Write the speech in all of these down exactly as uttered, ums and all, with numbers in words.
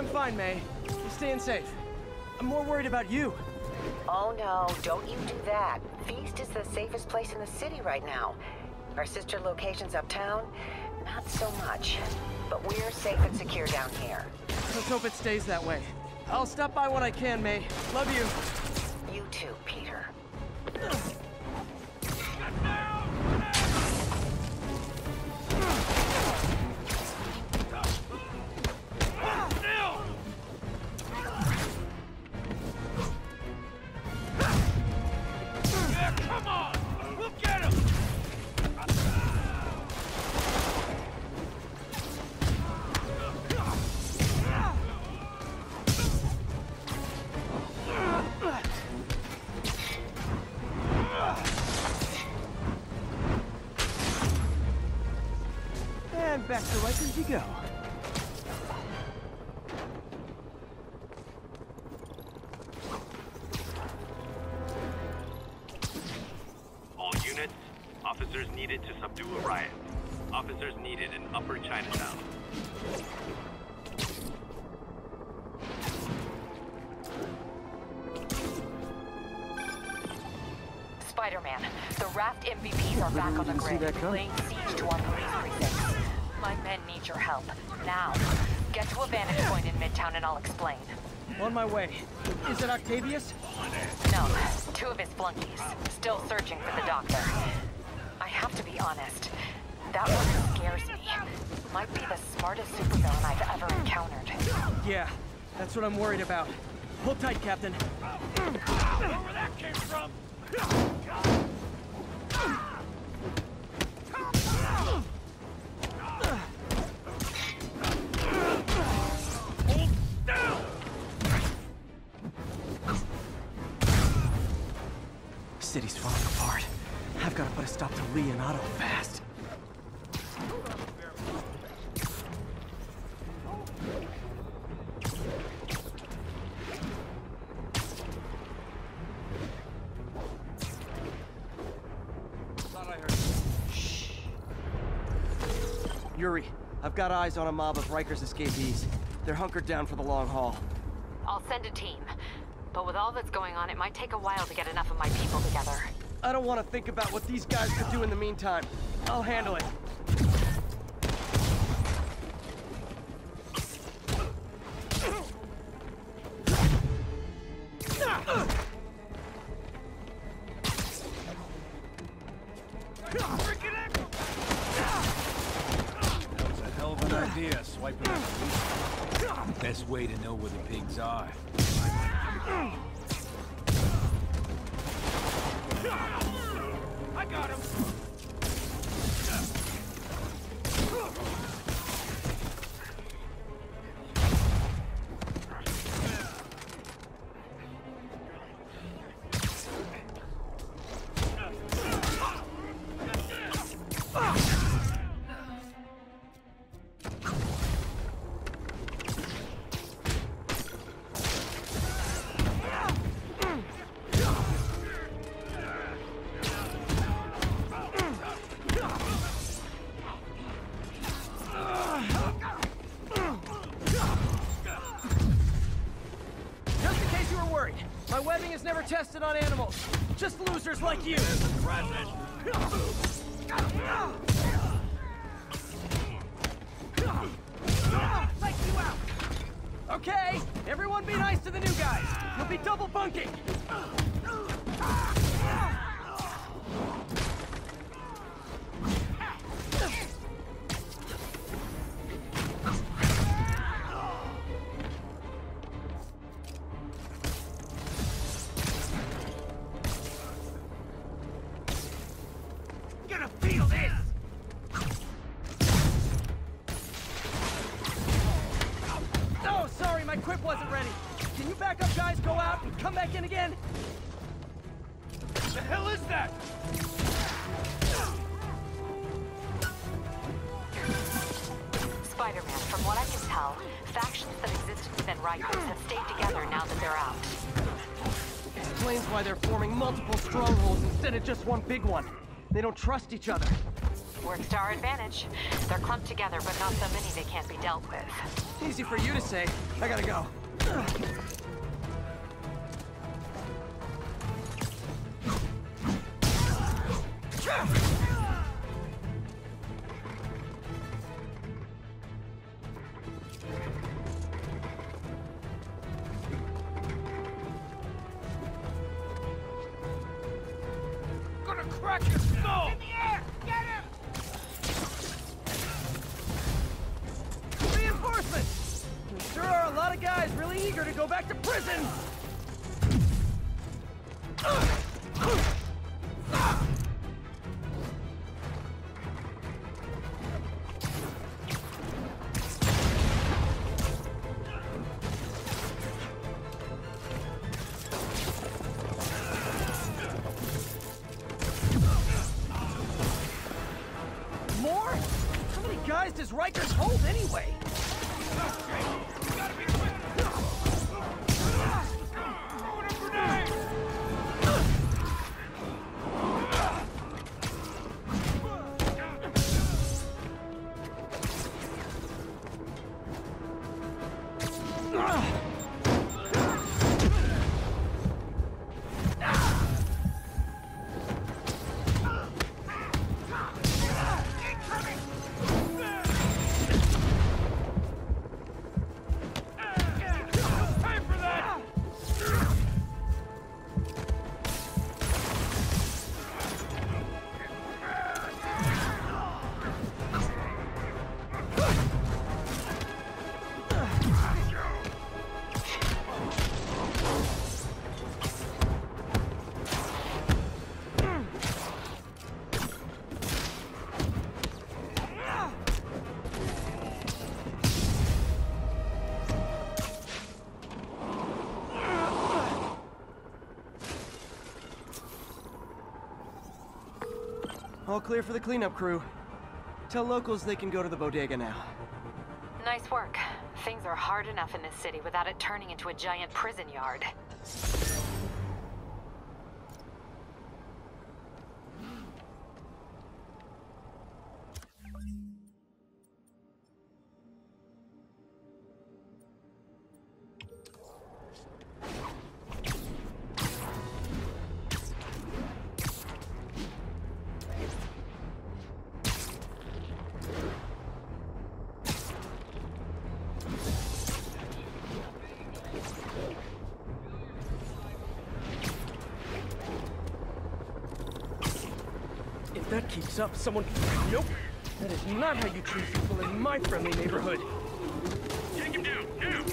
I'm fine, May. You're staying safe. I'm more worried about you. Oh no, don't you do that. Feast is the safest place in the city right now. Our sister locations uptown, not so much. But we're safe and secure down here. Let's hope it stays that way. I'll stop by when I can, May. Love you. You too, Peter. And back to life as you go. All units, officers needed to subdue a riot. Officers needed in Upper Chinatown. Spider-Man, the Raft M V Ps are back on the grid, laying siege to our police precincts. My men need your help, now. Get to a vantage point in Midtown and I'll explain. On my way. Is it Octavius? No, two of his flunkies, still searching for the doctor. I have to be honest, that one scares me. Might be the smartest supervillain I've ever encountered. Yeah, that's what I'm worried about. Hold tight, Captain. Where that came from? City's falling apart. I've got to put a stop to Lee and Otto fast. Thought I heard. Shh. Yuri, I've got eyes on a mob of Riker's escapees. They're hunkered down for the long haul. I'll send a team. But with all that's going on, it might take a while to get enough of my people together. I don't want to think about what these guys could do in the meantime. I'll handle it. That was a hell of an idea, swiping out. Best way to know where the pigs are. I got him! My webbing is never tested on animals. Just losers like you. Okay, everyone be nice to the new guys. You'll be double bunking. My quip wasn't ready. Can you back up, guys? Go out and come back in again? The hell is that? Spider-Man, from what I can tell, factions that existed within Rikers have stayed together now that they're out. Explains why they're forming multiple strongholds instead of just one big one. They don't trust each other. Works to our advantage. They're clumped together, but not so many they can't be dealt with. Easy for you to say. I gotta go. Gonna crack your skull! In the air! Get him! Reinforcements! There sure are a lot of guys really eager to go back to prison! More? How many guys does Rikers hold anyway? All clear for the cleanup crew. Tell locals they can go to the bodega now. Nice work. Things are hard enough in this city without it turning into a giant prison yard. If that keeps up, someone... Nope! That is not how you treat people in my friendly neighborhood. Take him down, now!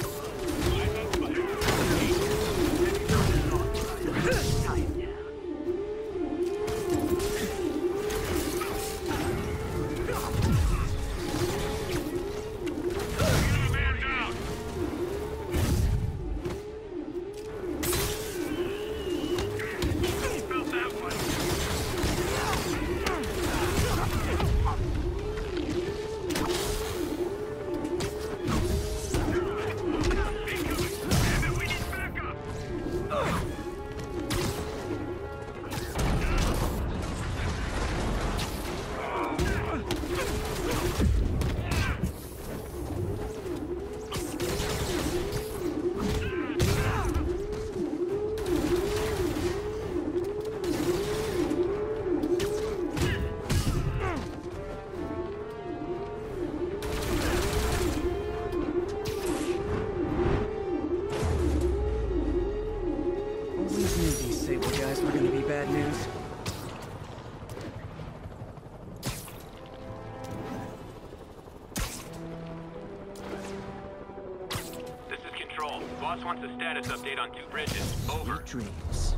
Boss wants a status update on two bridges. Over. Dreams.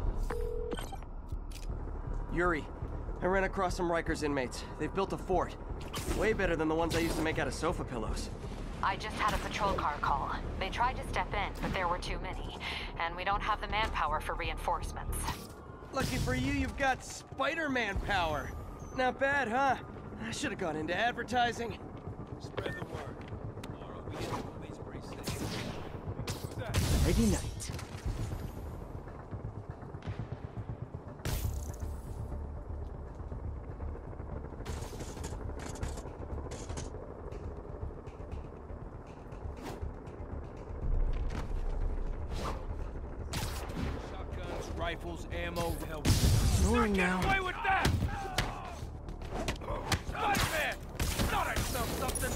Yuri, I ran across some Rikers inmates. They've built a fort. Way better than the ones I used to make out of sofa pillows. I just had a patrol car call. They tried to step in, but there were too many. And we don't have the manpower for reinforcements. Lucky for you, you've got Spider-Man power. Not bad, huh? I should have gone into advertising. Spread the word. Tomorrow we get roommates pretty safe. Who's that? Friday night. rifles, ammo, help. Ignoring now. Away with that! Spider-Man! Thought I smelled something!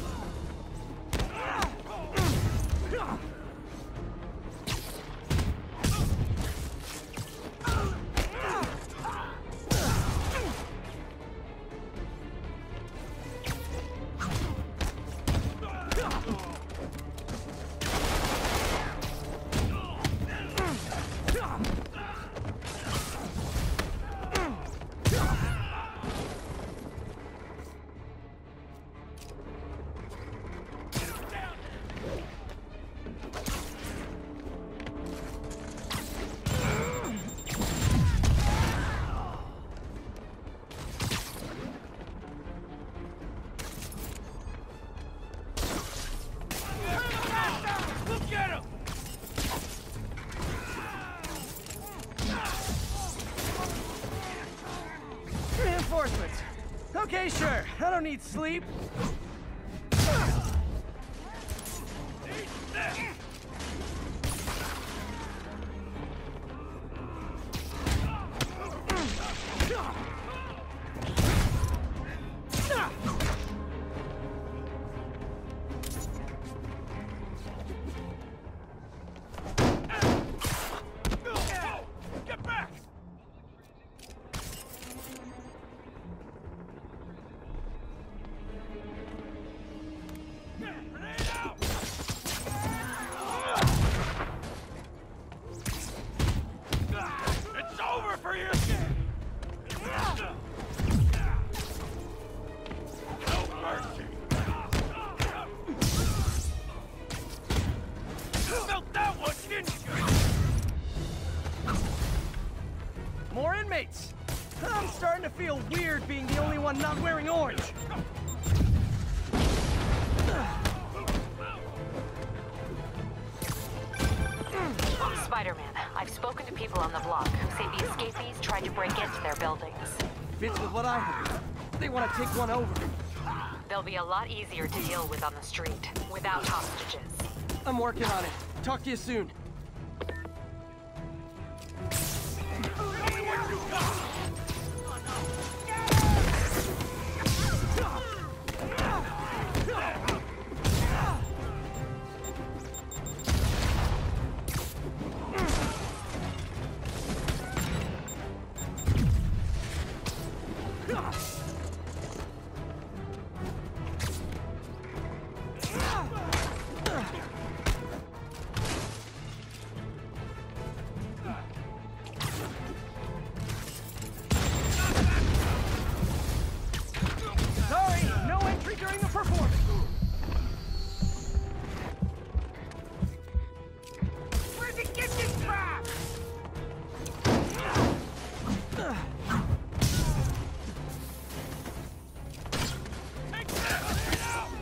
Reinforcements. Okay, sure. I don't need sleep. Get back! It's over for you! No mercy! You felt that one, didn't you? More inmates. I'm starting to feel weird being the only one not wearing orange. Spider-Man, I've spoken to people on the block who say the escapees tried to break into their buildings. Fits with what I heard. They want to take one over. They'll be a lot easier to deal with on the street, without hostages. I'm working on it. Talk to you soon. Sorry, no entry during the performance. Where'd you get this crap? Take this!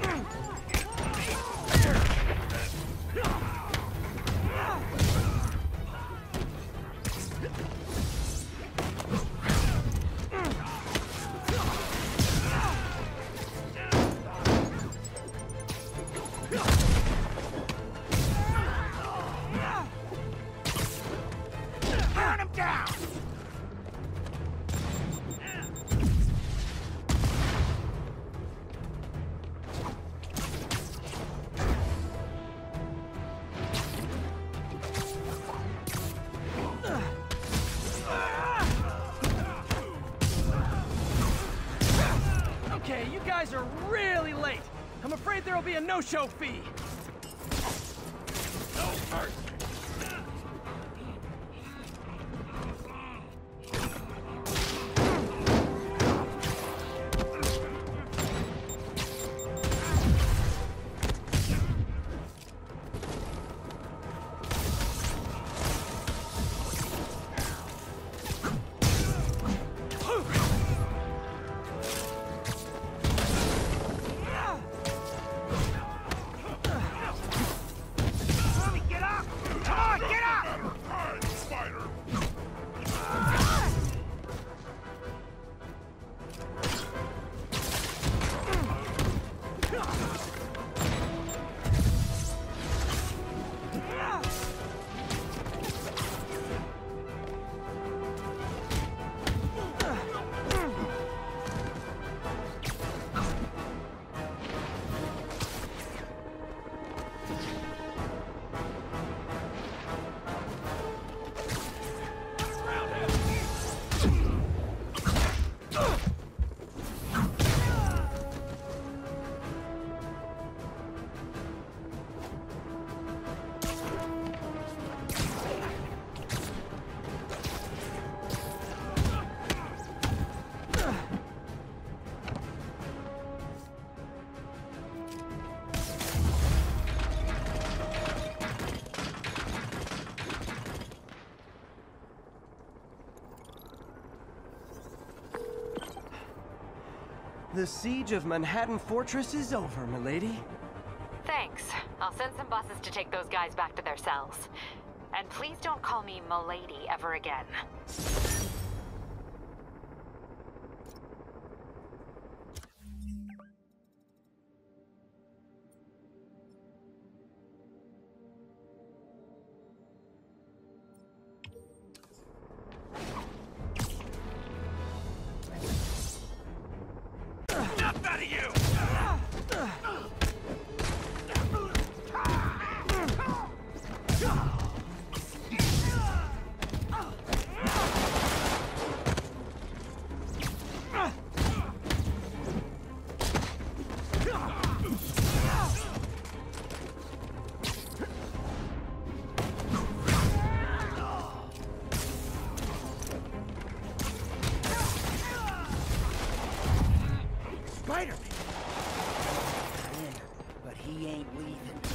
Burn him down! Okay, you guys are really late. I'm afraid there'll be a no-show fee. No mercy! Let me get up! The siege of Manhattan Fortress is over, milady. Thanks. I'll send some buses to take those guys back to their cells. And please don't call me milady ever again. Enough out of you! Spider-Man! In, but he ain't leaving.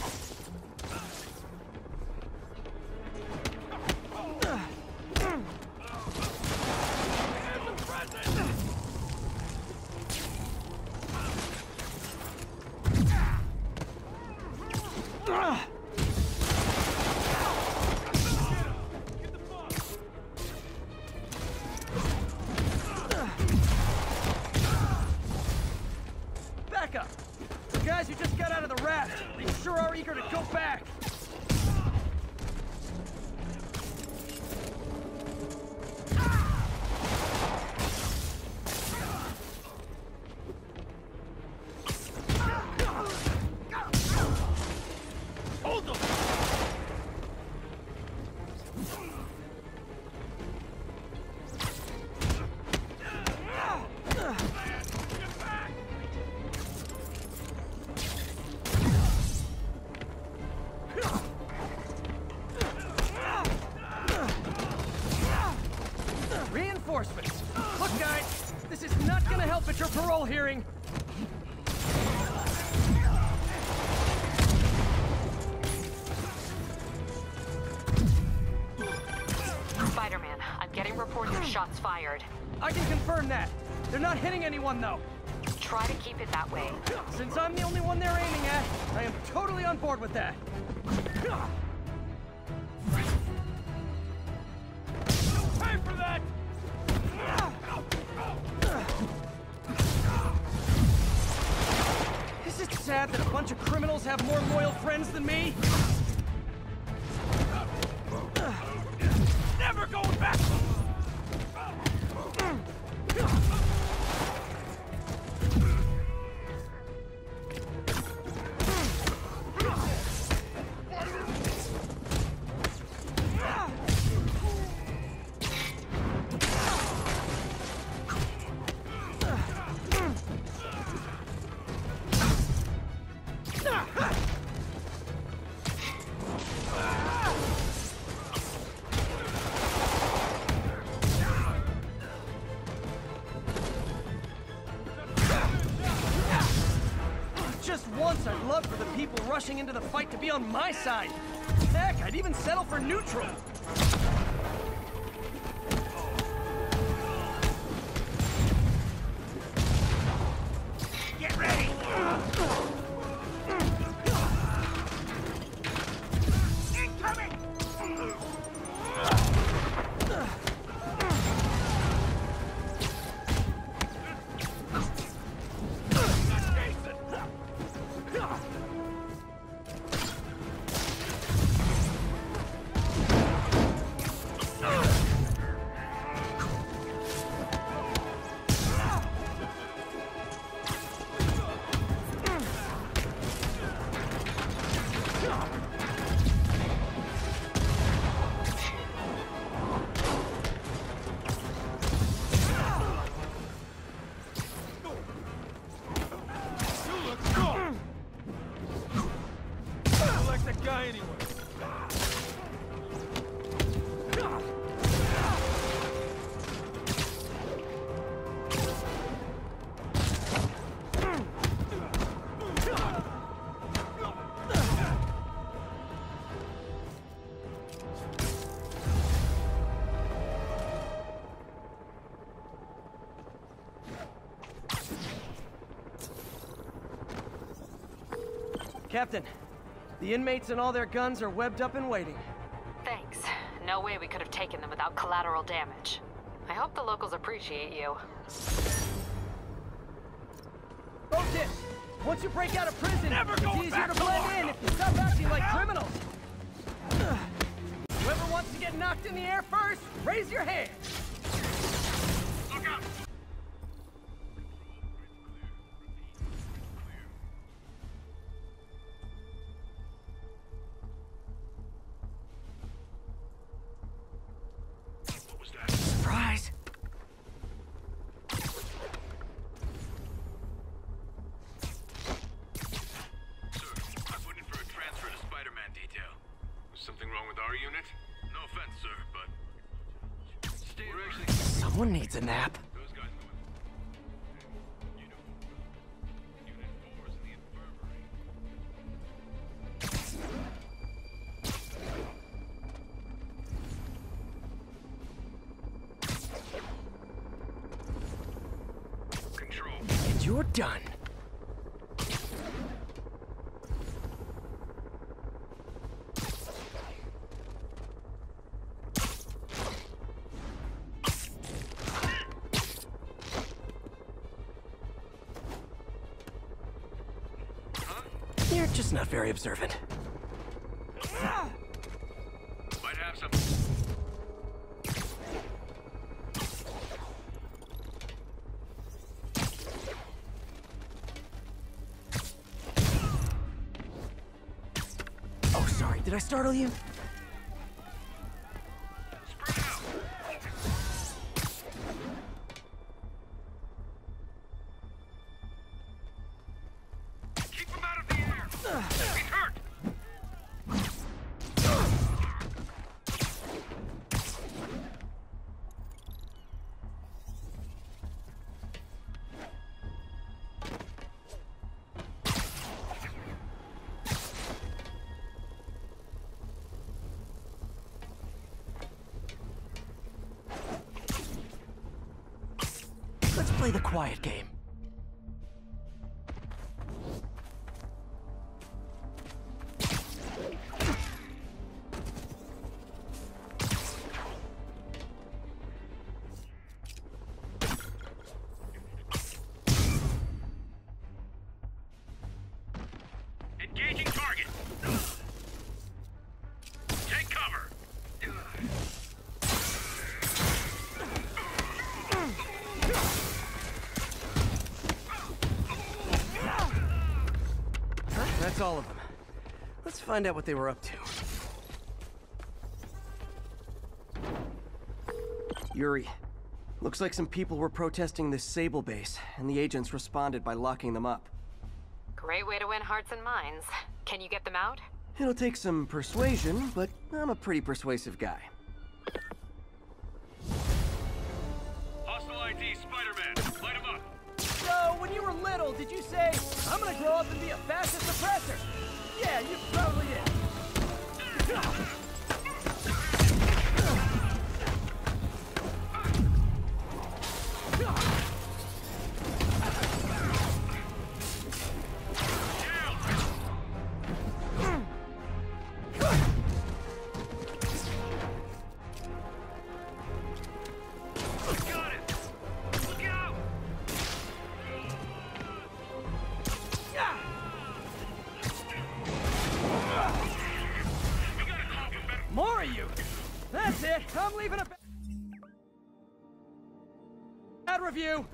Back up! The guys who just got out of the raft, they sure are eager to go back! Hold them! Reinforcements! Look, guys, this is not gonna help at your parole hearing! Spider-Man, I'm getting reports of shots fired. I can confirm that. They're not hitting anyone, though. Try to keep it that way. Since I'm the only one they're aiming at, I am totally on board with that. Pay for that! Is it sad that a bunch of criminals have more loyal friends than me? Never going back! Just once, I'd love for the people rushing into the fight to be on my side. Heck, I'd even settle for neutral. Get ready! Incoming! Captain, the inmates and all their guns are webbed up and waiting. Thanks. No way we could have taken them without collateral damage. I hope the locals appreciate you. Otis, once you break out of prison, Never it's going easier back to to blend Largo. in if you stop acting like criminals. Ugh. Whoever wants to get knocked in the air first, raise your hand. Look out! What was that? Surprise. Sir, I put in for a transfer to Spider-Man detail. Was something wrong with our unit? No offense, sir, but... Stay We're actually... Someone needs a nap. Those guys going... You know... Unit four is in the infirmary. Control. And you're done. You're just not very observant. Might have some... Oh, sorry. Did I startle you? Spread out! Keep him out of the air! He's hurt! Let's play the quiet game. Engaging target! Take cover! That's all of them. Let's find out what they were up to. Yuri, looks like some people were protesting this Sable base, and the agents responded by locking them up. Great way to win hearts and minds. Can you get them out? It'll take some persuasion, but I'm a pretty persuasive guy. Hostile I D, Spider-Man! Light him up! So, when you were little, did you say, I'm gonna grow up and be a fascist oppressor? Yeah, you probably did. Got it! Look out! We gotta call for better... More of you! That's it! I'm leaving a ba- bad review!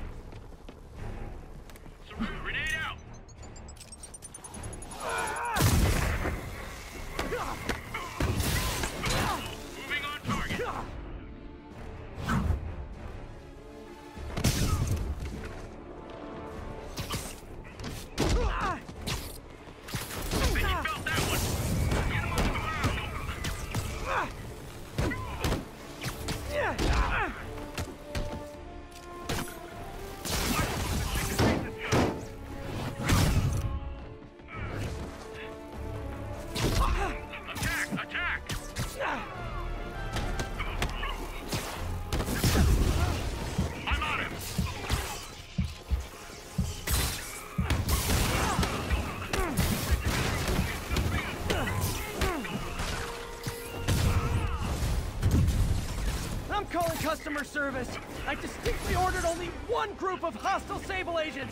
Grenade out! Moving on target! Think you felt that one! Get him on the ground! customer service. I distinctly ordered only one group of hostile Sable agents.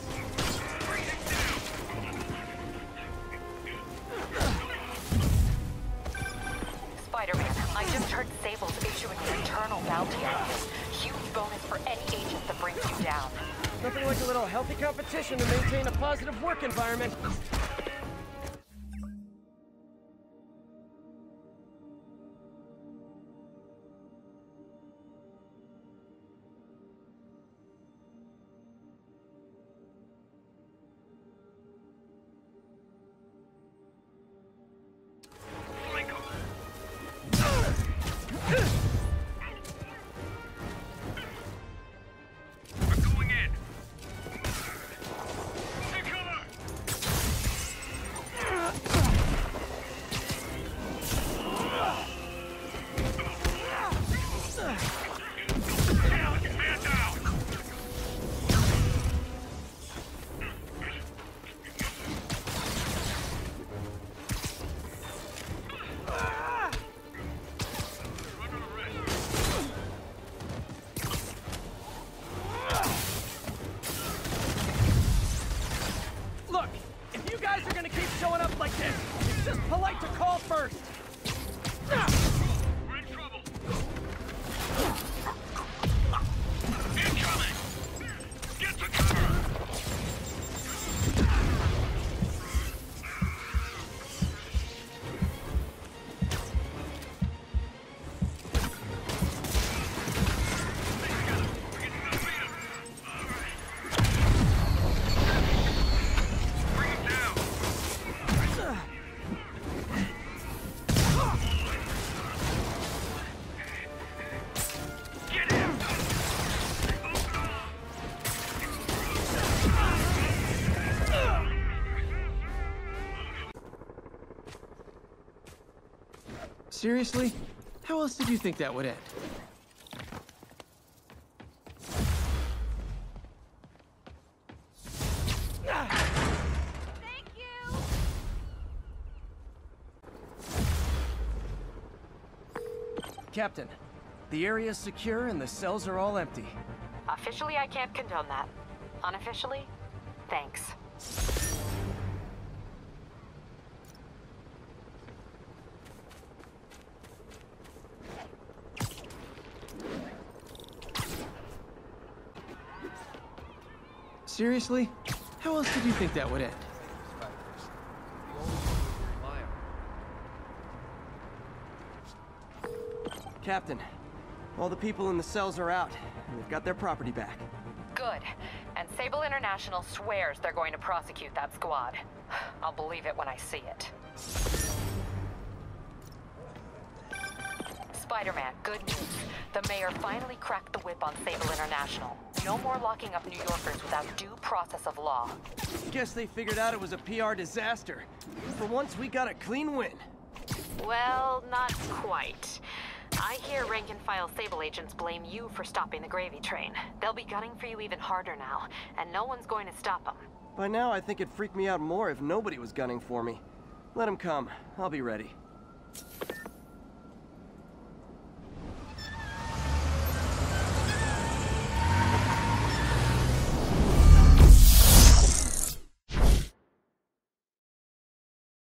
Spider-Man, I just heard Sable's issuing an internal bounty on you. Huge bonus for any agent that brings you down. Nothing like a little healthy competition to maintain a positive work environment. Seriously? How else did you think that would end? Thank you! Captain, the area's secure and the cells are all empty. Officially, I can't condone that. Unofficially, thanks. Seriously? How else did you think that would end? Captain, all the people in the cells are out, and they've got their property back. Good. And Sable International swears they're going to prosecute that squad. I'll believe it when I see it. Spider-Man, good news. The mayor finally cracked the whip on Sable International. No more locking up New Yorkers without due process of law. Guess they figured out it was a P R disaster. For once, we got a clean win. Well, not quite. I hear rank-and-file Sable agents blame you for stopping the gravy train. They'll be gunning for you even harder now, and no one's going to stop them. By now, I think it'd freak me out more if nobody was gunning for me. Let them come. I'll be ready.